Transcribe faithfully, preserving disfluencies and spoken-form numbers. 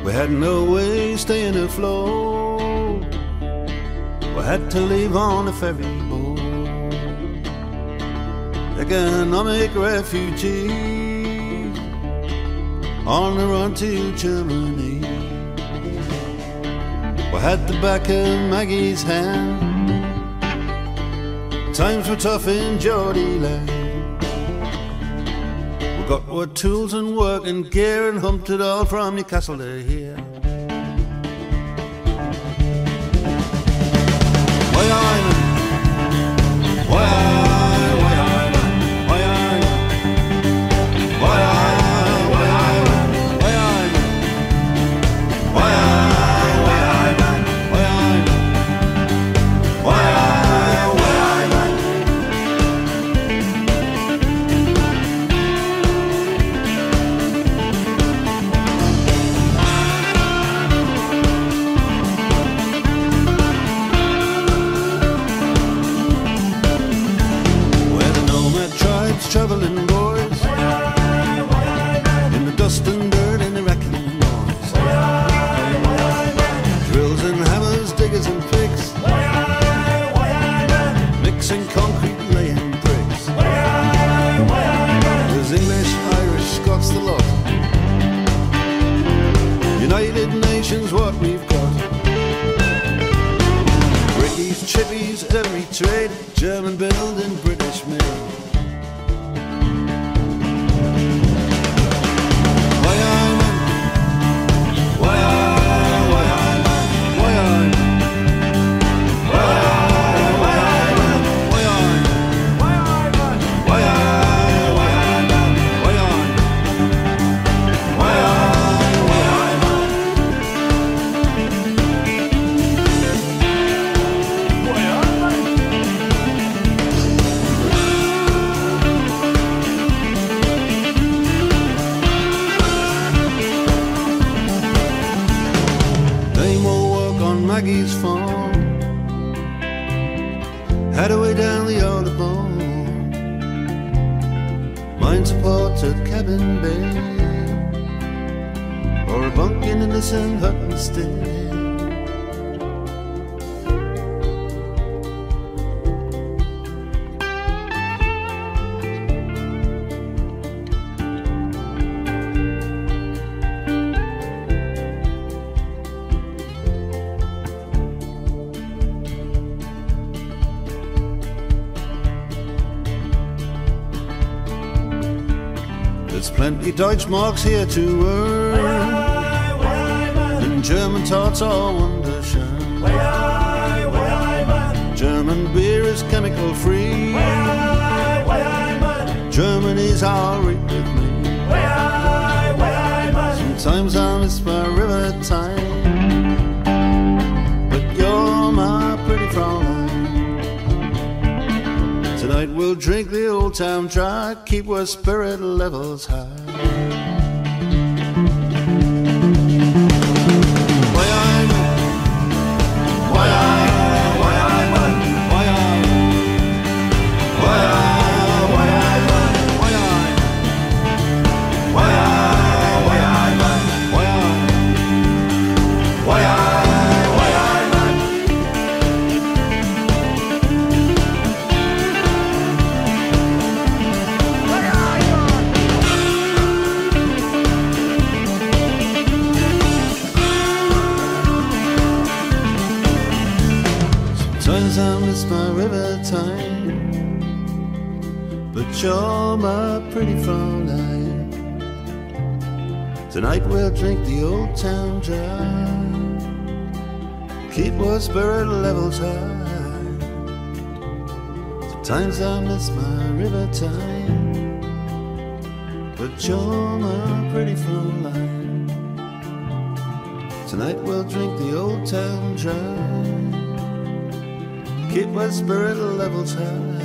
We had no way staying afloat. We had to leave on a ferry boat. Economic refugees on the run to Germany. We had the back of Maggie's hand. Times were tough in Geordie land. We got our tools and work and gear and humped it all from Newcastle to here. Why I'm, why I, why I, why I, why I, why I, why I, why I, why I, why I, why I. Traveling boys in the dust and dirt and the wrecking noise. Drills and hammers, diggers and picks, mixing concrete, laying bricks. There's English, Irish, Scots, the lot. United Nations, what we've got. Brickies, chippies, every trade, German build and British made. Maggie's farm, had a way down the Audubon, mine support at Cabin Bay, or a bunking in the Saint Hutton Stay. There's plenty Deutschmarks here to earn, and German tarts are wunderschön. German beer is chemical free. Germany's all right with me. Sometimes I miss my river time, but you're my pretty Fraulein. Tonight we'll drink the old town dry, keep our spirit levels high. Why I'm, why I, why I'm, why I, why I, why I, why I, why I, why I, why I, why I. Sometimes I miss my river time, but you're my pretty Fraulein. Tonight we'll drink the old town dry, keep our spirit levels high. Sometimes I miss my river time, but you're my pretty Fraulein. Tonight we'll drink the old town dry, keep my spirit levels high.